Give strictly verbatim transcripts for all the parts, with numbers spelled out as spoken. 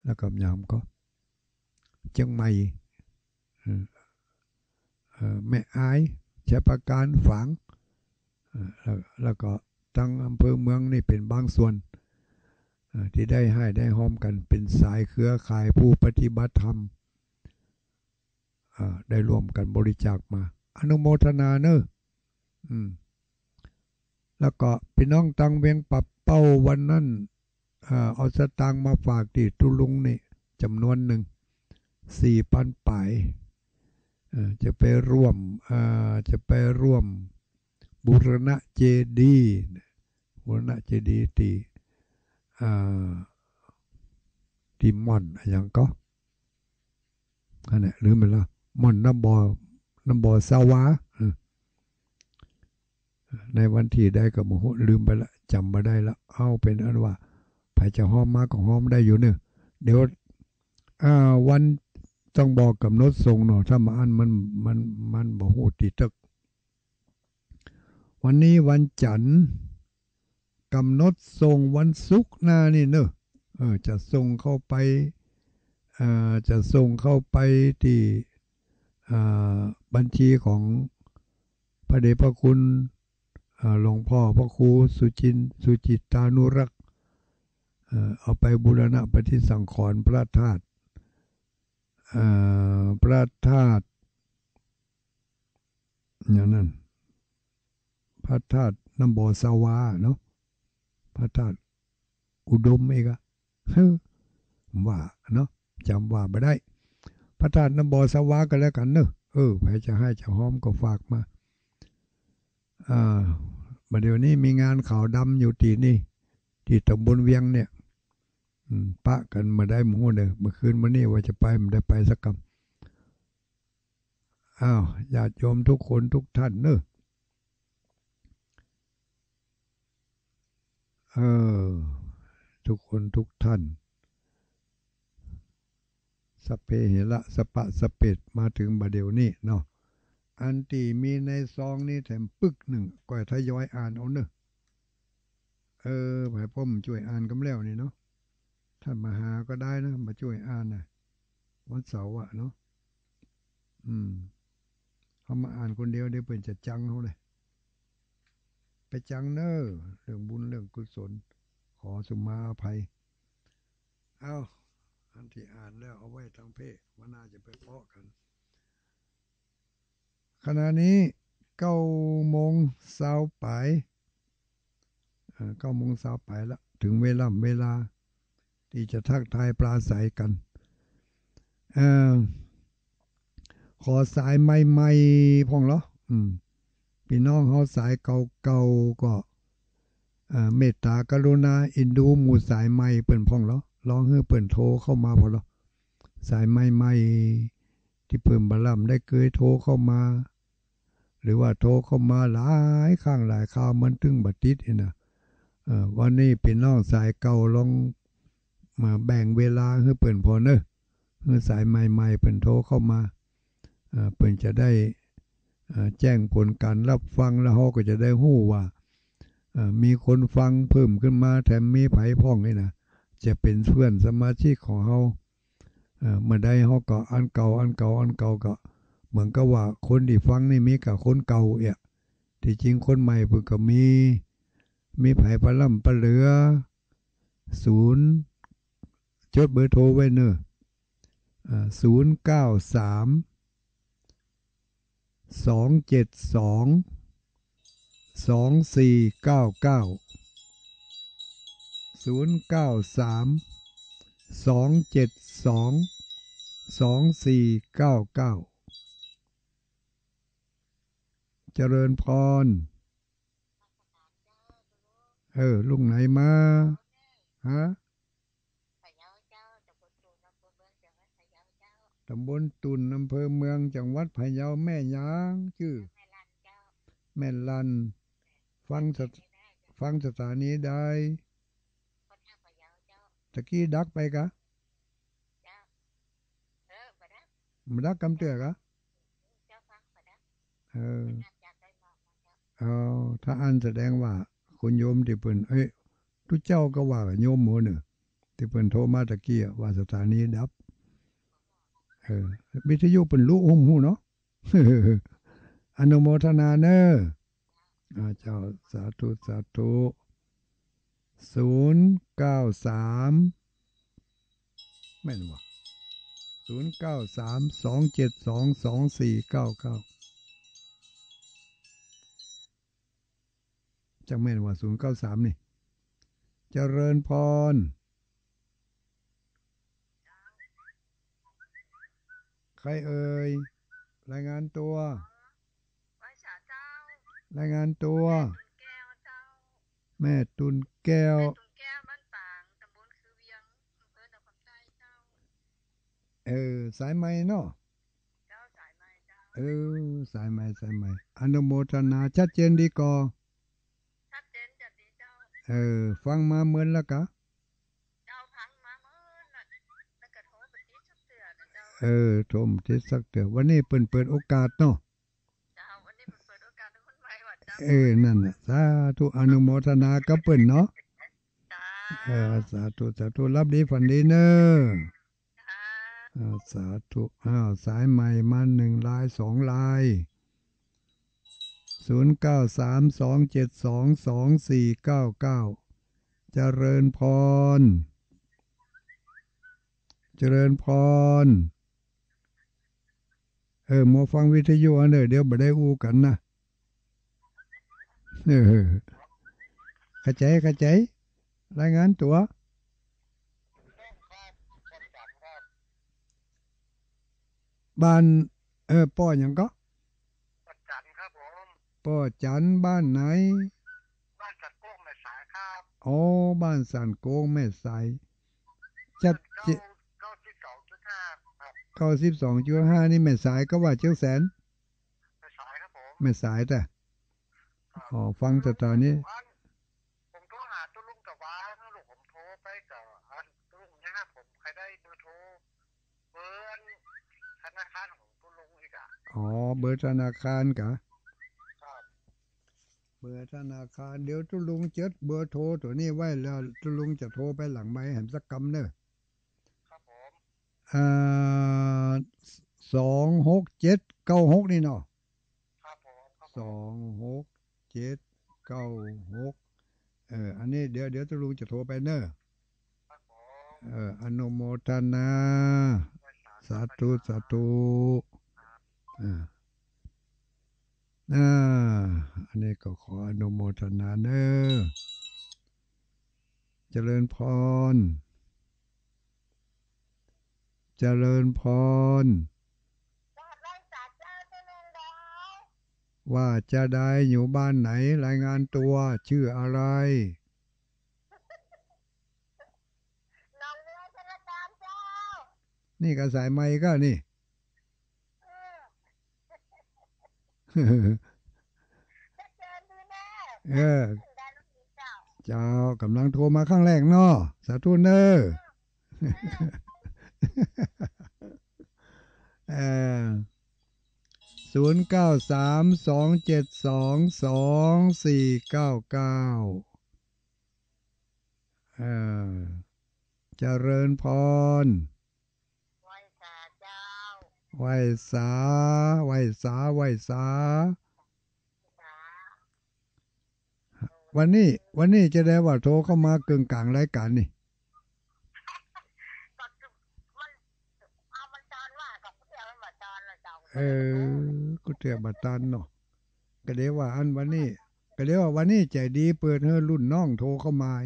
แล้วก็ยามก็เชียงใหม่แม่อายชัยปราการฝางแล้วก็ตั้งอำเภอเมืองนี่เป็นบางส่วนที่ได้ให้ได้ห้อมกันเป็นสายเครือข่ายผู้ปฏิบัติธรรมได้ร่วมกันบริจาคมาอนุโมทนาเนอะแล้วก็พี่น้องตังเวียงปับเป้าวันนั้นเอาสตางค์มาฝากที่ตุลุงนี่จำนวนหนึ่งสี่พันป่ายจะไปร่วมจะไปร่วมบูรณะเจดีย์บูรณะเจดีย์ที่ที่ม่อนอย่างก็อันนี้ลืมไปแล้วม่อนน้ำบ่อน้ำบ่อสาวาในวันที่ได้กับโมโหลืมไปละจำมาได้ละเอาเป็นอันว่าไผ่จะห้อมมาก็ห้อมได้อยู่เนอะเดี๋ยววันต้องบอกกำหนดทรงเนาะถ้ามาอันมันมันมันบอกหูติตึกวันนี้วันจันทร์กำหนดทรงวันศุกร์หน้านี่เนอะเออจะส่งเข้าไปเอ่อจะส่งเข้าไปที่บัญชีของพระเดชพระคุณหลวงพ่อพระครูสุจินสุจิตานุรักษ์เอาไปบูรณะปฏิสังขรณ์พระธาตุพระธาตุอย่างนั้นพระธาตุน้ำบ่อสาวาเนาะพระธาตุอุดมเองอะว่าเนาะจำว่าไม่ได้พระธาตุน้ำบ่อสาวากันแล้วกันเนอะเออใครจะให้จะหอมก็ฝากมาอ่าเดี๋ยวนี้มีงานขาวดำอยู่ที่นี่ที่ตำบลเวียงเนี่ยปะกันมาได้หมู่เนอะเมื่อคืนมานี่ว่าจะไปมันได้ไปสักคำอ้าวญาติโยมทุกคนทุกท่านเนอะเออทุกคนทุกท่านสเปเหระสปะสเปดมาถึงบัดเดี๋ยวนี้เนาะอันที่มีในซองนี่แถมปึกหนึ่งก็ทยอยอ่านเอาเนอะเออไผ่พ่อมช่วยอ่านกันแล้วนี่เนาะท่านมาหาก็ได้นะมาช่วยอ่านนะวันเสาร์อะเนาะอืมเขามาอ่านคนเดียวเดี๋ยวเปิ่นจะจังเขาเลยไปจังเนอะเรื่องบุญเรื่องกุศลขอสุมาอภัยเอาอันที่อ่านแล้วเอาไว้ทางเพศว่าน่าจะไปเพาะกันขณะนี้เก้าโมงเช้าไปเก้าโมงเช้าไปแล้วถึงเวลาเวลาที่จะทักทายปราศัยกันเออขอสายใหม่ๆพองเหรออืมพี่น้องเขาสายเก่าๆก็เมตตากรุณาอินดูหมู่สายใหม่เปิ่นพองเหรอลองให้เปิ่นโทรเข้ามาพอเหรอสายใหม่ๆที่เปิ่นบาลัมได้เคยโทรเข้ามาหรือว่าโทรเข้ามาหลายครั้งหลายคราวมันตึงบัดติดนะวันนี้พี่น้องสายเก่าลองมาแบ่งเวลาให้เปิ่นพอเนอะให้สายใหม่ๆเปิ่นโทรเข้ามาเปิ่นจะได้แจ้งผลการรับฟังแล้วเขาก็จะได้หู้ว่ามีคนฟังเพิ่มขึ้นมาแถมมีไผ่พ่องนี่นะจะเป็นเพื่อนสมาชิกของเขาเมื่อใดเขาก็อันเก่าอันเก่าอันเก่าก็เหมือนกับว่าคนที่ฟังนี่มีกับคนเก่าเอ่ะที่จริงคนใหม่เพิ่งก็มีมีไผ่ปลาล่ำปลาเหลือศูนย์จดเบอร์โทรไว้เนอะศูนย์เก้าสามสองเจ็ดสองสองสี่เก้าเก้าศูนย์เก้าสามสองเจ็ดสองสองสี่เก้าเก้าเจริญพรเออลุงไหนมาฮะตำบลตุนอำเภอเมืองจังหวัดพะเยาแม่ยางชื่อแม่ลันฟังฟังสถานีได้ตะกี้ดักไปกะมาดักกำเตือกะเออเอาถ้าอันแสดงว่าคุณโยมที่เปิ่นเอ้ยทุกเจ้าก็ว่าโยมหมดเนอะที่เพิ่นโทรมาตะกี้ว่าสถานีดับเออวิทยุเป็นรู้หุ่มหูเนาะ อนุโมทนาเนออาเจ้าสาธุสาธุศูนย์เก้าสามแม่นวะศูนย์เก้าสามสองเจ็ดสองสองสี่เก้าเก้าจังแม่นว่าศูนย์เก้าสามนี่เจริญพรใครเอ่ยรายงานตัวรายงานตัวแม่ตุนแก้วเออสายไหมเนาะเออสายไหมสายไหมอนุโมทนาชัดเจนดีก่อเออฟังมาเหมือนแล้วกะเออชมทิศสักเถื่อวันนี้เปิดเปิดโอกาสเนาะเออนั่นน่ะสาธุอนุโมทนากับเปิ้นเนาะเออสาธุสาธุรับดีฝันดีเนอะสาธุอ้าวสายใหม่มาหนึ่งลายสองลายศูนย์เก้าสามสองเจ็ดสองสองสี่เก้าเก้าเจริญพรเจริญพรเออมาฟังวิทยุอันเด้อเดี๋ยวบ่ได้อู้กันนะเออเข้าใจเข้าใจรายงานตัวบ้านเออป้อหยังก็ป้อจันครับผมป้อจันบ้านไหนบ้านสันโก้งแม่สายครับอ๋อบ้านสันโก้งแม่สายจัดเก้าเก้าสิบสองจุดห้าครับเก้าสิบสองจุดห้านี่แม่สายก็ว่าเจ้าแสนแม่สายครับผมแม่สายแต่อ๋อฟังแต่ตอนนี้ผมโทรหาตุ้ลุงกับว้าลูกผมโทรไปกับตุ้ลุงนะครับผมใครได้เบอร์โทรเบอร์ธนาคารของตุ้ลุงอีกอ่ะอ๋อเบอร์ธนาคารกะเบอร์ธนาคารเดี๋ยวตุ้ลุงจดเบอร์โทรตัวนี้ไว้แล้วตุ้ลุงจะโทรไปหลังไม้แหมสักกำเนอะครับผมอ่าสองหกเจ็ดเก้าหกนี่เนาะครับผมสองหกเจ็ดเก้าหกเอออันนี้เดี๋ยวเดี๋ยวจะลุงจะโทรไปเนอะเอออนุโมทนาสาธุสาธุอ่าอ่าอันนี้ก็ขออนุโมทนาเนอะเจริญพรเจริญพรว่าจะได้อยู่บ้านไหนรายงานตัวชื่ออะไรนี่ก็สายไม้ก็นี่เออเจ้ากำลังโทรมาครั้งแรกเนาะสาธุเนอเออศูนย์เก้าสามสองเจ็ดสองสองสี่เก้าเก้าเออเจริญพรไหวสาไหวสาไหวสาวันนี้วันนี้จะได้ว่าโทรเข้ามากึ่งกลางรายการนี่เออกูเทียบบัตรเนาะก็เดี๋ยวว่าอันวันนี้ก็เดี๋ยวว่าวันนี้ใจดีเปิดให้รุ่นน้องโทรเข้ามา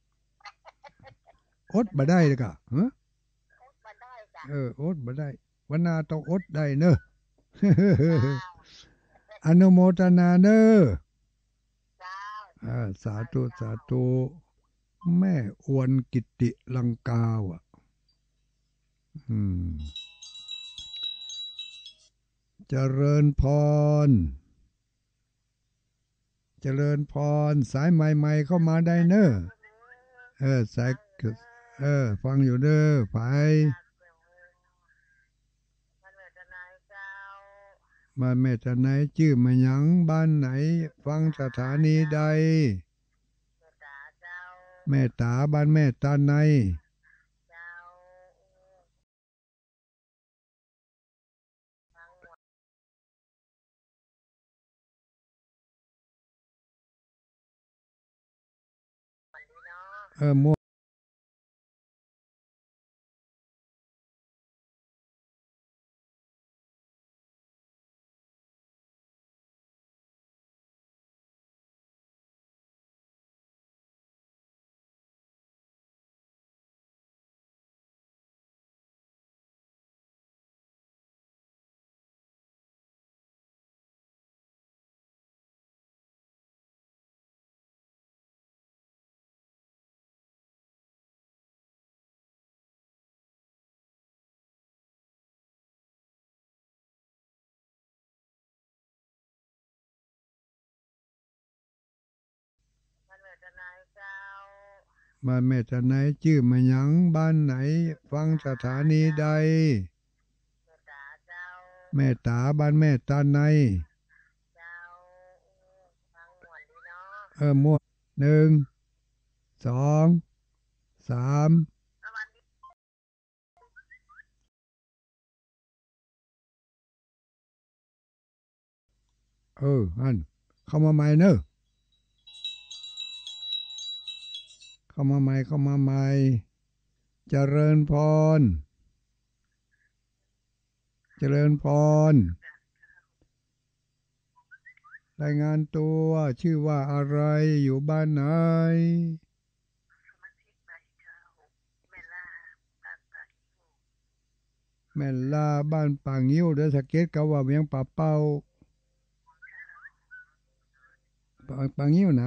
อดบ่ได้เลยกะเออเอออดบ่ได้วันนาต้องอดได้เนอะอนุโมทนาเนอะสาธุสาธุแม่อวนกิติลังกาวอ่ะอืมเจริญพรเจริญพรสายใหม่ๆเข้ามาได้เนอะเออสายเออฟังอยู่เด้อไปบ้านแม่ตาไหนชื่อมาหยังบ้านไหนฟังสถานีใดแม่ตาบ้านแม่ตาไหนเออมั่วบ้านแม่จะไหนชื่อมาหยังบ้านไหนฟังสถานีใดแม่ตาบ้านแม่ตาในเออมั่วหนึ่งสองสามเอออันเข้ามาใหม่เนอะเข้ามาใหม่เข้ามาใหม่เจริญพรเจริญพรรายงานตัวชื่อว่าอะไรอยู่บ้านไหนแม่ลาบ้านป่างิ้วเด้อสะเก็ตกะว่าเวียงป่าเป้าป่างิ้วไหน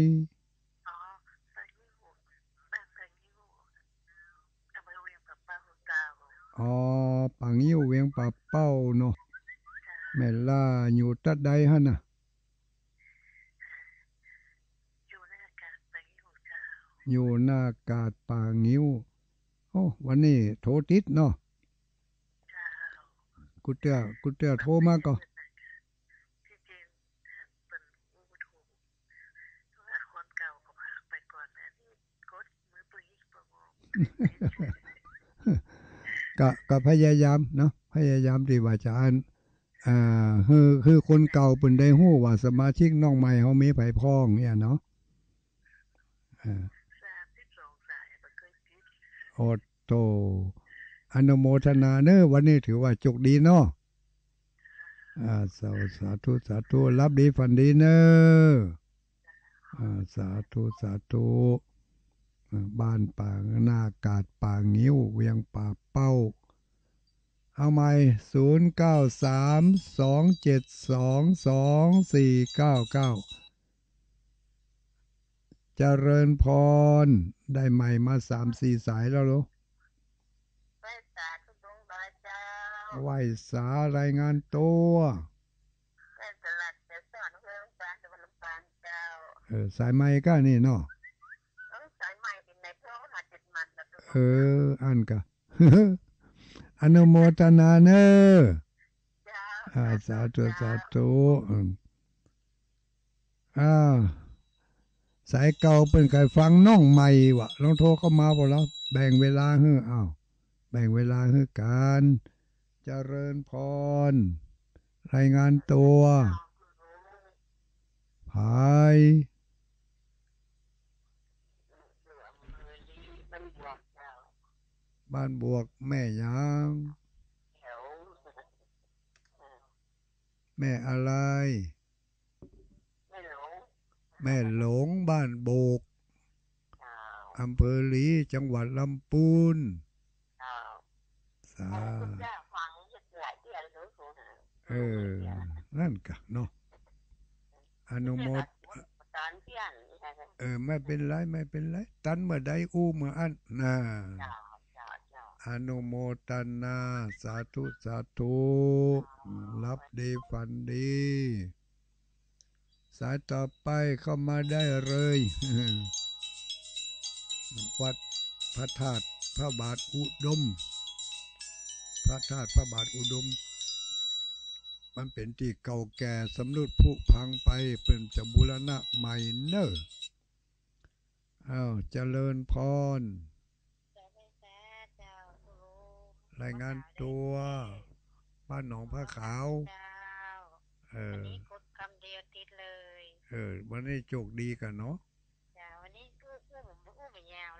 อ๋อป่างิ้วเวียงป่าเป้าเนาะแม่ลาอยู่ตัดใดฮะน่ะอยู่หน้ากาดป่างิ้วโอ้วันนี้โทรติดเนาะกูเตี้ยกูเตี้ยโทรมาก็ก็ก็พยายามเนาะพยายามที่ว่าจะอ่านอ่าคือคือคนเก่าเป็นได้ฮู้ว่าสมาชิกน้องใหม่เฮามีไผพ้องเนี่ยเนาะอ่าโอโตอนุโมทนาเนอะวันนี้ถือว่าโชคดีเนาะอ่าสาสาธุสาธุรับดีฝันดีเนอะอ่าสาธุสาธุบ้านป่าหน้ากาดป่างิ้วเวียงป่าเป้าเอาใหม่ศูนย์เก้าสามสองเจ็ดสองสองสี่เก้าเก้าเจริญพรได้ใหม่มาสามสี่สายแล้วเหรอไหวสารายงานตัวเออสายไม้ก็นี่เนาะเอออันกะอนุโมทนาเนอะอาสาธุสาธุอ่าสายเก่าเป็นใครฟังน้องใหม่วะลองโทรเข้ามาพอแล้วแบ่งเวลาให้อ้าวแบ่งเวลาให้การเจริญพรรายงานตัวภายบ้านบวกแม่ยางแม่อะไรแม่หลงบ้านโบกอำเภอลีจังหวัดลำพูนสาเออนั่นกะเนาะอนุโมทเออไม่เป็นไรไม่เป็นไรตันเมื่อใดอู้เมื่ออันน่ะอนุโมทนาสาธุสาธุรับดีฝันดีสายต่อไปเข้ามาได้เลยวัดพระธาตุพระบาทอุดมพระธาตุพระบาทอุดมมันเป็นที่เก่าแก่สำรุดผุพังไปเป็นจะบูรณะใหม่เนอะอ้าวเจริญพรรายงานตัวบ้านหนองผ้าขาวเออเออวันนี้โชคดีกันเนาะวันนี้กู้กู้ผมกู้ไม่ยาว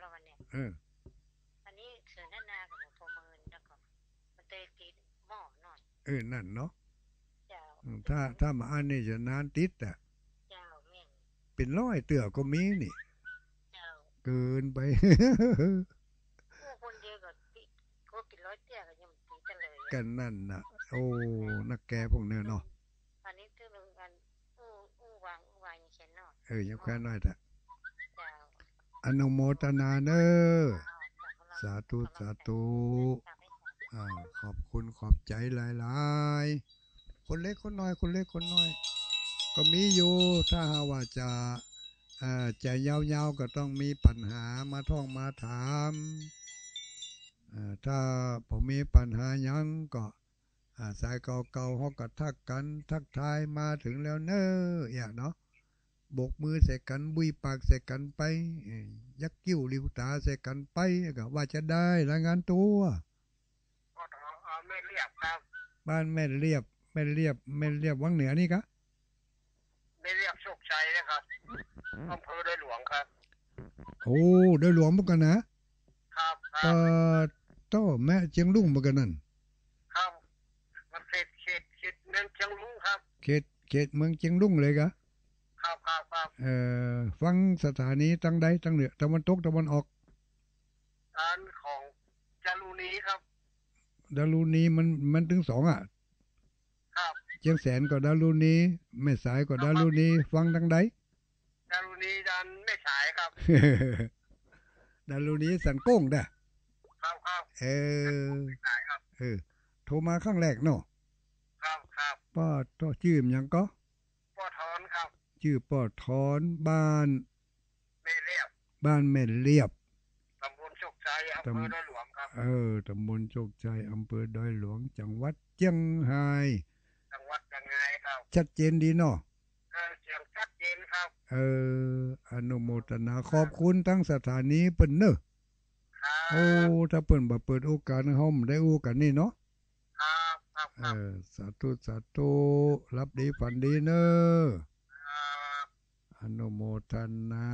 เอออันนี้เสือนานากับหมูพมืนแล้วก็มันเตยติดหม้อหน่อยเออนั่นเนาะเจ้าถ้าถ้ามาอันนี้จะนานติดอ่ะเจ้าเม่นเป็นร้อยเตือก็มีนี่เจ้าเกินไปผู้คนเดียวก็ติดก็ปิดร้อยเตี้ยก็ยังติดกันเลยกันนั่นน่ะโอ้นักแกพวกเนี้ยเนาะอันนี้คือเรื่องกันอู้อู้วางอู้วางอย่างเช่นเนาะเออยังแค่น้อยแต่เจ้าอนุโมทนาเนอสาธุสาธุอ่าขอบคุณขอบใจหลายๆคนเล็กคนน้อยคนเล็กคนน้อยก็มีอยู่ถ้าหาว่าจะอ่าจะยาวๆก็ต้องมีปัญหามาท่องมาถามอ่าถ้าผมมีปัญหายังก็อ่าสายเก่าๆเขาก็ทักกันทักทายมาถึงแล้วเนออย่างเนาะบกมือใส่กันบุยปากใส่กันไปยักกิ้วลิวตาใส่กันไปก็ว่าจะได้รายงานตัวไม่เรียบครับบ้านแม่เรียบแม่เรียบแม่เรียบวังเหนือนี่กะไม่เรียบโชคชัยนะครับอำเภอดอยหลวงครับโอ้ดอยหลวงเหมือนกันนะครับเอ่อโตแม่เจียงลุงเหมือนกันนั่นครับมันเขตเขตเขตเมืองเชียงลุงครับเขตเขตเมืองเจียงลุงเลยกะครับครับครับเอ่อฟังสถานีตั้งใดตั้งเหนือตะวันตกตะวันออกอันของจารุณีครับดารุณีมันมันถึงสองอ่ะครับเจียงแสนก็ดารุณีแม่สายก็ดารุณีฟังตั้งใดดารุณีดันไม่ฉายครับดารุณีสันโก้งเด้อครับครับเออฉายครับเออโทรมาครั้งแรกเนาะครับครับป้าต่อชื่อมยังก็ป้อทอนครับชื่อป้อทอนบ้านแม่เรียบบ้านแม่เรียบตำบลโชคชัยอำเภอดอยหลวงครับเออตำบลโชคชัยอำเภอดอยหลวงจังหวัดเชียงรายจังหวัดเชียงรายครับชัดเจนดีเนาะเออเสียงชัดเจนครับเอออนุโมทนาขอบคุณทั้งสถานีเปิ้นเนอะโอ้ถ้าเปิ้นบ่เปิดโอกาสให้เฮาได้อู้กันนี่เนาะครับครับเออสาธุสาธุรับดีฝันดีเนอะอนุโมทนา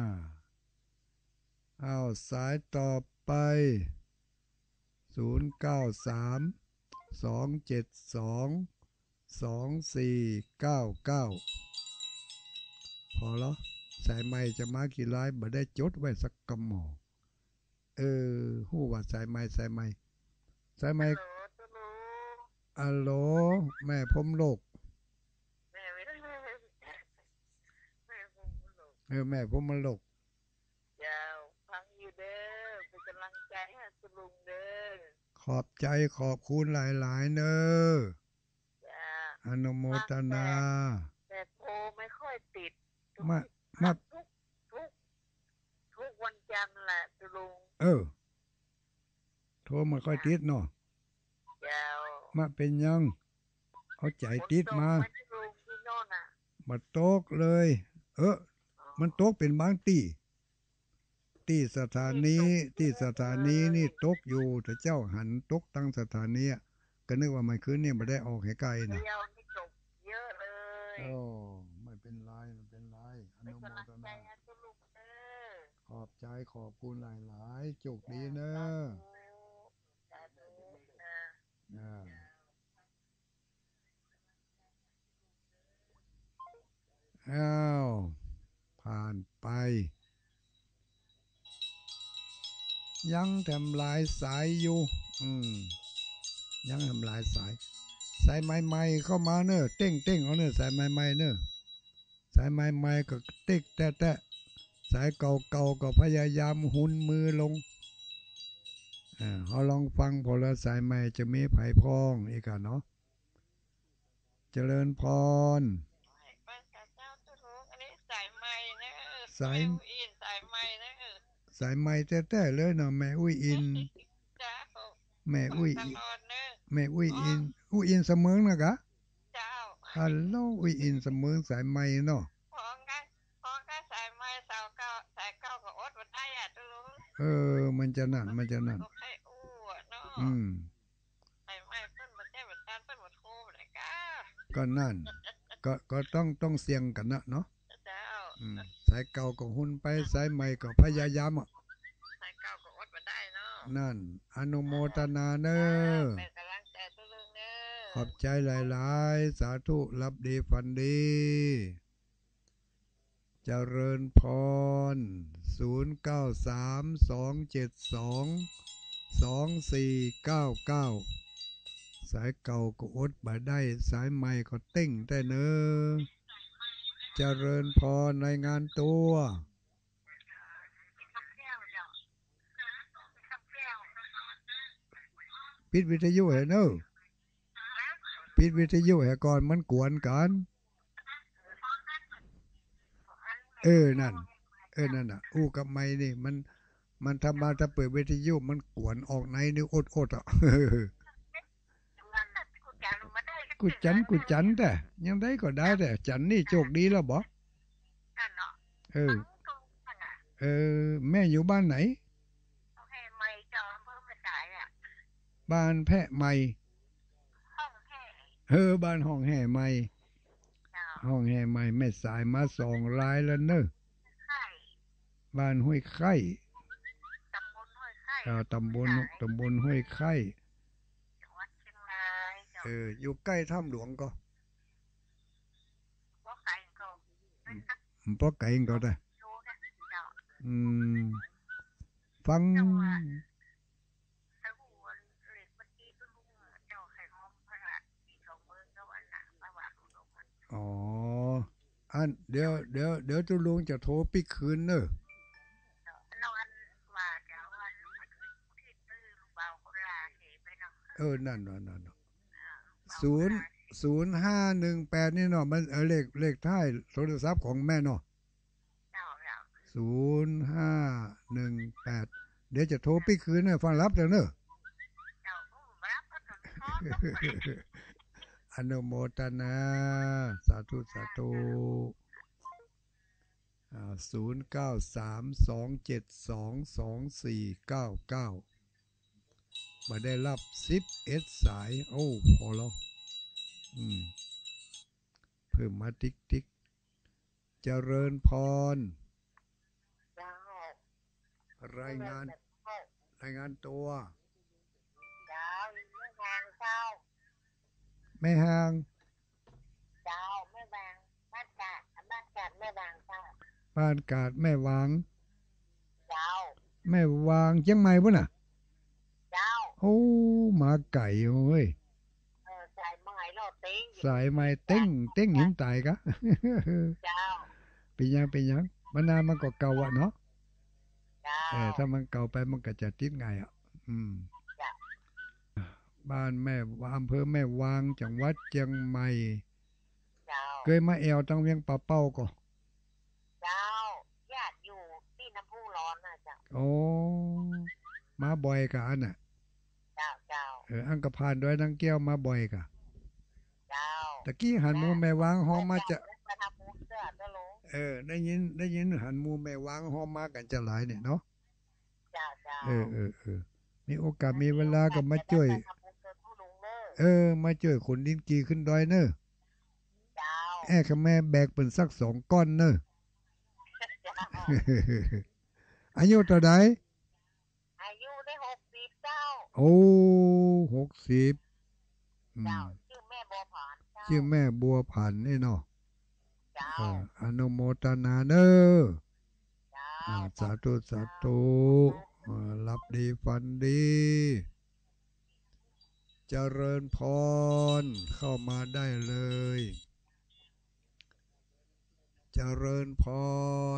อ้าวสายต่อไปศูนย์ เก้า สาม สอง เจ็ด สอง สอง สี่ เก้า เก้าพอแล้วสายไม้จะมากี่ลายบ่ได้จดไว้สักกำหมอเออฮู้ว่าสายไม้สายไม้สายไม้อัลโหลแม่ผมโลกเออแม่ผมมันโลกยาวฟังอยู่เด้อเป็นกำลังใจให้คุณลุงเด้อขอบใจขอบคุณหลายๆเนอะอนุโมทนาแต่โทรไม่ค่อยติดมามาทุกทุกทุกวันจันทร์แหละคุณลุงเออโทรมาค่อยติดเนาะยาวมาเป็นยังเอาใจติดมามาตกเลยเออมันตกเป็นบางตีที่สถานีที่สถานีนี่ตกอยู่แต่เจ้าหันตกตั้งสถานีก็นึกว่ามันคืนนี่ไม่ได้ออกให้ไกลนะเยอะเลยโอ้ไม่เป็นไรไม่เป็นไรอนุโมทนาขอบใจขอบคุณหลายๆจุกดีเนอะอ้าวผ่านไปยังทำลายสายอยู่อืมยังทำลายสายสายใหม่ๆเข้ามาเนอะเต้งเต้งเอาเนอะสายใหม่ๆเนอะสายใหม่ๆก็ติ๊กแตะๆสายเก่าๆก็พยายามหุนมือลงอ่าเขาลองฟังพอละสายใหม่จะมีไผ่พองอีกอ่ะเนาะเจริญพรสายสายใหม่นะสายใหม่แท้ๆเลยเนาะแม่อุ้ยอินแม่อุ้ยแม่อุ้ยอินอุ้ยอินเสมอนะกะฮัลโหลอุ้ยอินเสมอสายใหม่เนาะพองกันพองกันสายใหม่สาวเก่าสายเก่าก็อดบ่ได้อ่ะตุลุงเออมันจะนั่นมันจะนั่นอืมสายใหม่เพิ่นบ่ได้บ่ทันเพิ่นบ่โทรเลยกะก็นั่นก็ก็ต้องต้องเสี่ยงกันนะเนาะสายเก่าก็หุ่นไปสายใหม่ก็พยายามอ่ะสายเก่านั่นอนุโมทนาเนอเป็นกำลังใจทุกเรื่องเนอขอบใจหลายๆสาธุรับดีฝันดีเจริญพรศูนย์เก้าสามสองเจ็ดสองสองสี่เก้าเก้าสายเก่าก็อดบ่ได้สายใหม่ก็เต้งแต่เนอเจริญพรในงานตัวปิดวิทยุให้เนอปิดวิทยุให้ก่อนมันกวนกันเออนั่นเออนั่นอ่ะอู้กับไม่นี่มันมันทำมาถ้าเปิดวิทยุมันกวนออกในนี่อดอดอ่ะกูจันกูจันแต่ยังได้ก็ได้แต่จันนี่โชคดีแล้วบ่เออเออแม่อยู่บ้านไหนบ้านแพะใหม่เออบ้านห้องแห่ใหม่ห้องแห่ใหม่แม่สายมาสองรายแล้วเนอะบ้านห้วยไข่ตำบลตำบลห้วยไข่เอออยู่ใกล้ถ้ำหลวงก็เพราะไก่ก็ได้อืมฟังอ๋ออันเดี๋ยวเดี๋ยวเดี๋ยวตุลุงจะโทรปิกคืนเนอะเออนั่นนั่นนั่นศูนย์ศูนย์ห้าหนึ่งแปดนี่เนาะมันเออเลขเลขท้ายโทรศัพท์ของแม่เนาะศูนย์ห้าหนึ่งแปดเดี๋ยวจะโทรปิกคืนเนอะฟังรับเดี๋ยวเนอะอนุโมทนาสาธุสาธุศูนย์เก้าสามสองเจ็ดสองสองสี่เก้าเก้ามาได้รับสิบเอ็ดสายโอ้พอแล้วอืมเพิ่มมาติ๊กติ๊กเจริญพรรายงานรายงานตัวแม่ห่างเจ้าแม่บางบ้านกาดบ้านกาดแม่บางเจ้าบ้านกาดแม่วางเจ้าแม่วางเชียงใหม่ป่ะน่ะเจ้าโอ้มาไก่เว้ยเออสายไม้เราเต้งสายไม้เต้งเต้งหินตายกะเจ้าเป็นยังเป็นยังมันนานมันก็เก่าอ่ะเนาะเจ้าเออถ้ามันเก่าไปมันก็จะติดไงอ่ะอืมบ้านแม่อำเภอแม่วางจังหวัดเชียงใหม่เคยมาแอวตั้งเวียงป่าเป้าก็เจ้าญาติอยู่ที่น้ำพุร้อนนะเจ้าโอ้มาบ่อยกะอันน่ะเจ้าเจ้าเอออังกะพานด้วยนังแก้วมาบ่อยกะเจ้าตะกี้หันมูแม่วางห้องมาจะเออได้ยินได้ยินหันมูแม่วางห้องมากันจะหลายเนี่ยเนาะเจ้าเจ้าเออเออเออมีโอกาสมีเวลาก็มาช่วยเออมาช่วยขนดินกีขึ้นดอยเนอะแอ้กับแม่แบกเป็นสักสองก้อนเนอะอายุเท่าไหร่อายุได้หกสิบเจ้าโอ้หกสิบเจ้าชื่อแม่บัวผันชื่อแม่บัวผันนี่เนาะเจ้าอนุโมทนาเนอะสาธุสาธุรับดีฟันดีเจริญพรเข้ามาได้เลยเจริญพร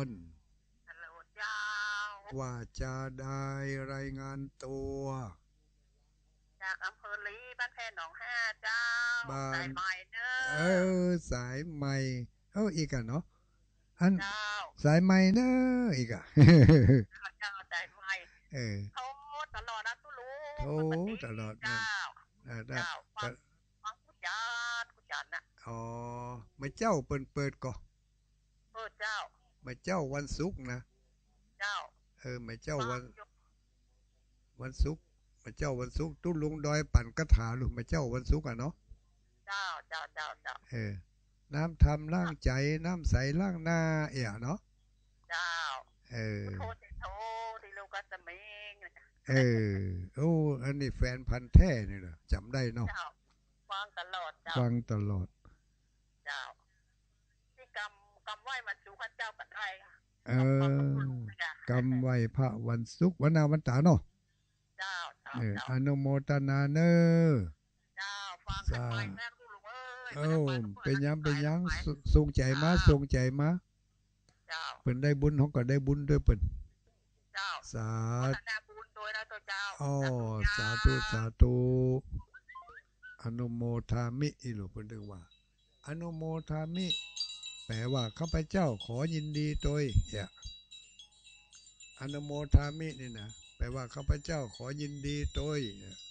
ว่าจะได้รายงานตัวจากอำเภอลีบ้านแพหนองห้าเจ้าสายใหม่เนอะเออสายใหม่เอ้าอีกอ่ะเนาะอันสายใหม่เนอะอีกอ่ะเจ้าสายใหม่เออโทตลอดนะตุลุโทตลอดนะเจ้าฟังฟังกุจานกุจานนะอ๋อมาเจ้าเปิดเปิดก่อเออเจ้ามาเจ้าวันศุกร์นะเจ้าเออมาเจ้าวันวันศุกร์มาเจ้าวันศุกร์ตุ้ลุงดอยปั่นกระถาลูกมาเจ้าวันศุกร์อ่ะเนาะเจ้าเจ้าเจ้าเจ้าเออน้ำทำล้างใจน้ำใสล้างหน้าเอ๋เนาะเจ้าเออโทษโทษที่ลูกก็จะเมงเออโอ้อันนี้แฟนพันธุ์แท้นี่เหรอจำได้เนาะเจ้าฟังตลอดเจ้าฟังตลอดเจ้าที่กำกำไหว้มันสูงข้าเจ้ากันได้ค่ะเอกำกำกับอคุณลุงนะกำไหวพระวันศุกร์วันนาวันตาเนาะเจ้าเจ้าเออเจ้าอนุโมทนาเนอเจ้าฟังกันสาไปแม่คุณลุงเอ้ยเอ้าไม่ได้ไปทุกคนเป็นยังนะไปเป็นยังไปสทรงใจมาทรงใจมาเจ้าเปิ่นได้บุญเขาก็ได้บุญด้วยเปิ่นเจ้าสาพัฒธุนาบุญโดยนะตัวเจ้าอ้อสาธุเจ้าสาธุสาธุอนุโมทามิอีหลวงเพิ่นเรียกว่าอนุโมทามิแปลว่าข้าพเจ้าขอยินดีโดยอย่าอนุโมทามินี่นะแปลว่าข้าพเจ้าขอยินดีโดย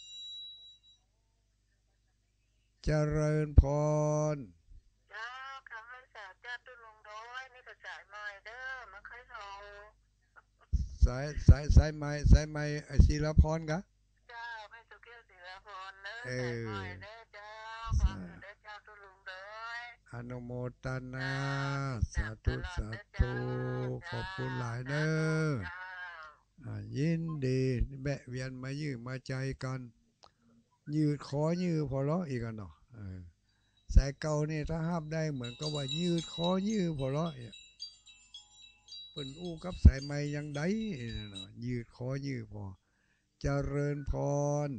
เจริญพรเจ้าคำให้สาเจ้าตุลุงโดยนี่ก็สายใหม่เด้อมันเคยโทรสายสายสายไม้สายไม้ไอศิลพรกะเจ้าไม่สุกี้ศิลพรเด้อเอสายใหม่อเด้อเจ้าฟังเด้อเจ้าตุลุงโดยอนุโมทนาเจ้าสาธุตลอดสาเด้อธุเจ้าขอบคุณหลายเนอสาธุะเจ้าอ่ายินดีแบะเวียนมายื้อมาใจกันยืดขอยื้อพอเลาะอีกกันเนาะเออสายเก่านี่ถ้าห้ามได้เหมือนกับว่ายืดคอยื้อพอเลาะเนี่ยเปิ่นอู้กับสายไม้ยังได้เนาะยืดคอยื้อพอเจริญพร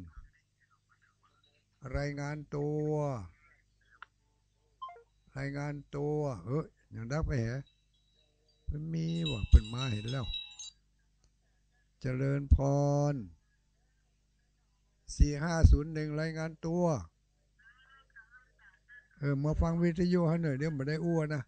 รายงานตัวรายงานตัวเฮ้ยยังดักไปเหรอเพิ่นมีว่ะเพิ่นมาเห็นแล้วเจริญพรสี่ห้าศูนย์หนึ่งรายงานตัวเออมาฟังวิทยุให้หน่อยเดี๋ยวไม่ได้อ้วนนะ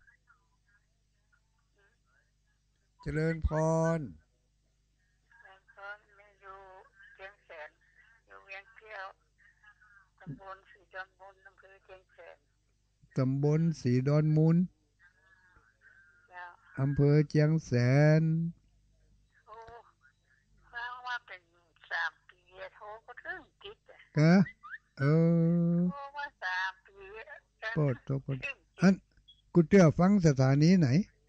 เจริญพรแม่พรไม่อยู่เชียงแสนอยู่เวียงเที่ยวตำบลสีจอมบุญอำเภอเชียงแสนตำบลสีดอนมูลเจ้าอำเภอเชียงแสนโอ้ฟังว่าเป็นสามปีโทรก็ถึงจิตอ่ะกะเออโทรมาสามปีปอดตัวปอดอันกูเตี้ยฟังสถานีไหน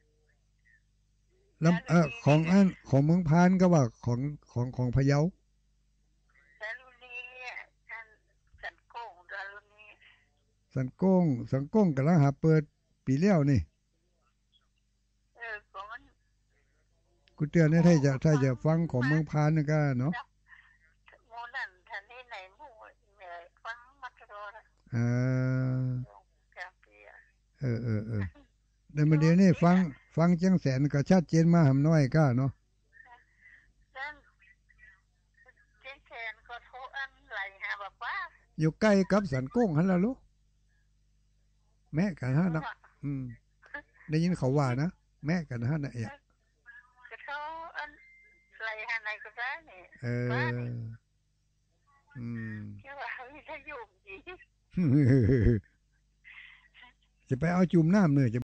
ลำเออของอันของเมืองพานก็ว่าของของของพะเยาดารุณีท่านสันโก้งดารุณีสันโก้งสันโก้งกำลังหาเปิดปีเลี้ยวนี่เออของมันกูเตี้ยเนี่ยถ้าจะถ้าจะฟังของเมืองพานนี่ก็เนาะโมนั่นท่านนี่ไหนหมู่เหนื่อยฟังมาตลอดเออสามปีอ่ะเออเออเออเดี๋ยวมาเดี๋ยวนี้ฟังฟังเชียงแสนก็ชัดเจนมาหำน้อยก้าเนาะนั่นเชียงแสนก็โทรอันไหลหาแบบว่าอยู่ใกล้กับสันโก้งหันละลูกแม่กันฮะนะอืมได้ยินเขาว่านะแม่กันฮะนะเอะก็โทรอันไหลหาไหนก็ได้เนี่ยเอออืมแค่ว่าวิทยุจีจะไปเอาจุ่มน้ำเนื้อจะ